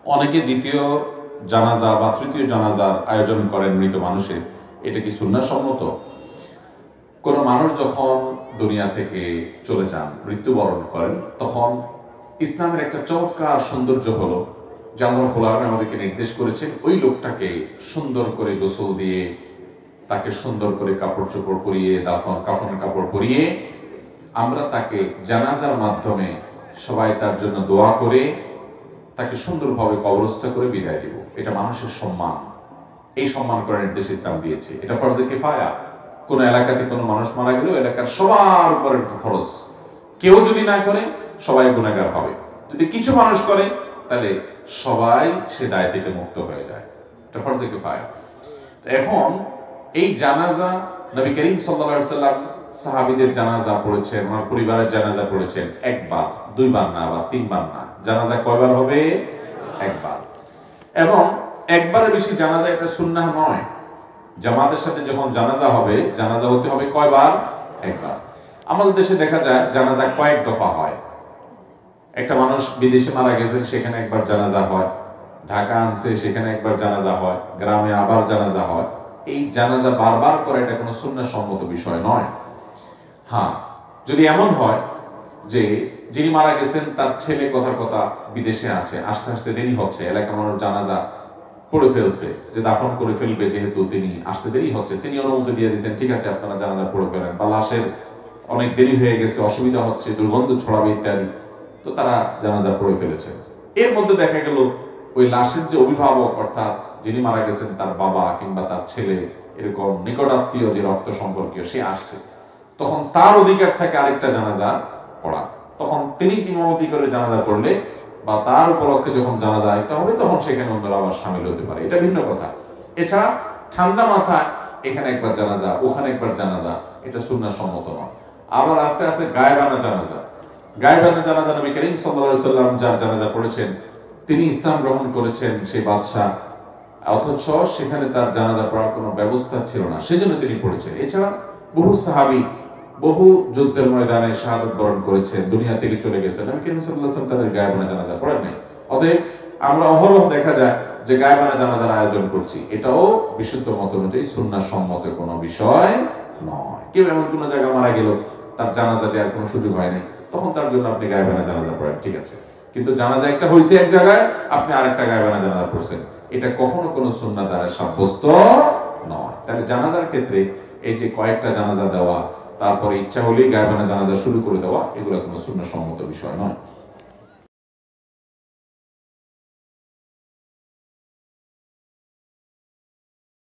অনেকে দ্বিতীয় জানাজা বা তৃতীয় জানাজার আয়োজন করেন মৃত মানুষের, এটা কি সুন্নাহসম্মত? কোনো মানুষ যখন দুনিয়া থেকে চলে যান, মৃত্যুবরণ করেন, তখন ইসলামের একটা চমৎকার সৌন্দর্য হলো যে আল্লাহ রাব্বুল আলামিন আমাদেরকে নির্দেশ করেছেন ওই লোকটাকে সুন্দর করে গোসল দিয়ে, তাকে সুন্দর করে কাপড় চোপড় পরিয়ে, কাফনের কাপড় পরিয়ে আমরা তাকে জানাজার মাধ্যমে সবাই তার জন্য দোয়া করে তাকে সুন্দরভাবে কবরস্থ করে বিদায় দিব। এটা মানুষের সম্মান, এই সম্মান করার নির্দেশ ইসলাম দিয়েছে। এটা ফরজে কিফায়া। কোন এলাকাতে কোনো মানুষ মারা গেলেও এলাকার সবার উপরে ফরজ। কেউ যদি না করে সবাই গুনাহগার হবে। যদি কিছু মানুষ করে তাহলে সবাই সে দায় থেকে মুক্ত হয়ে যায়। এটা ফরজে কিফায়া। এখন এই জানাজা নবী করিম সাল্লাল্লাহু আলাইহি ওয়াসাল্লাম সাহাবীদের জানাজা পড়েছেন, আমার পরিবারের জানাজা পড়েছেন একবার, দুইবার না, বা তিনবার না। জানাজা কয়বার হবে? একবার। এবং একবারের বেশি জানাজা এটা সুন্নাহ নয়। জামাতের সাথে যখন জানাজা হবে, জানাজা হতে হবে কয়বার? একবার। আমাদের দেশে দেখা যায় জানাজা কয়েক দফা হয়। একটা মানুষ বিদেশে মারা গেছেন, সেখানে একবার জানাজা হয়, ঢাকা আনছে সেখানে একবার জানাজা হয়, গ্রামে আবার জানাজা হয়। এই জানাজা বারবার করে এটা কোনো সুন্নাহসম্মত বিষয় নয়। হ্যাঁ, যদি এমন হয় যে যিনি মারা গেছেন তার ছেলে কথার কথা বিদেশে আছে, আস্তে আস্তে দেরি হচ্ছে, এলাকার মানুষ জানাজা পড়ে ফেলছে, যে দাফন করে ফেলবে, যেহেতু তিনি আসতে দেরি হচ্ছে, তিনি অনুমতি দিয়ে দিয়েছেন ঠিক আছে আপনারা জানাজা পড়ে ফেলেন, বা লাশের অনেক দেরি হয়ে গেছে, অসুবিধা হচ্ছে, দুর্গন্ধ ছড়াবে ইত্যাদি, তো তারা জানাজা পড়ে ফেলেছে। এর মধ্যে দেখা গেল ওই লাশের যে অভিভাবক, অর্থাৎ যিনি মারা গেছেন তার বাবা কিংবা তার ছেলে, এরকম নিকটাত্মীয় যে রক্ত সম্পর্কীয়, সে আসছে, তখন তার অধিকার থাকে আরেকটা জানাজা পড়া। তখন তিনি ইমামতি করে জানাজা পড়লে বা তার উপলক্ষে যখন জানাজা একটা হবে, তখন সেখানে অন্যরা আবার সামিল হতে পারে, এটা ভিন্ন কথা। এছাড়া ঠান্ডা মাথা এখানে একবার জানাজা, ওখানে একবার জানাজা, এটা সুন্নাহসম্মত নয়। আবার একটা আছে গায়েবানা জানাজা। গায়েবানা জানাজা নবী করিম সাল্লাল্লাহু আলাইহি ওয়াসাল্লাম যার জানাজা পড়েছেন, তিনি ইসলাম গ্রহণ করেছেন, সেই বাদশাহ, অথচ সেখানে তার জানাজা পড়ার কোনো ব্যবস্থা ছিল না, সেজন্য তিনি পড়েছেন। এছাড়া বহু সাহাবী বহু যুদ্ধের ময়দানে শাহাদাত বরণ করেছেন, দুনিয়া থেকে চলে গেছেন, নবী করিম সাল্লাল্লাহু আলাইহি ওয়াসাল্লাম তাদের গায়েবানা জানাজা পড়েন নাই। অতএব আমরা অহরহ দেখা যায় যে গায়েবানা জানাজার আয়োজন করছি, এটাও বিশুদ্ধ মত অনুযায়ী সুন্নাহসম্মত কোনো বিষয় নয়। কেউ এমন কোনো জায়গা মারা গেল, তার জানাজা দেওয়ার কোনো সুযোগ হয় নাই, তখন তার জন্য আপনি গায়েবানা জানাজা পড়েন, ঠিক আছে। কিন্তু জানাজা একটা হয়েছে এক জায়গায়, আপনি আরেকটা গায়েবানা জানাজা পড়ছেন, এটা কখনো কোনো সুন্নাহ দ্বারা সাব্যস্ত নয়। তাহলে জানাজার ক্ষেত্রে এই যে কয়েকটা জানাজা দেওয়া, তারপরে ইচ্ছা হলেই গায়েবানা জানাজা শুরু করে দেওয়া, এগুলো কোনো সুন্নাহসম্মত বিষয় নয়।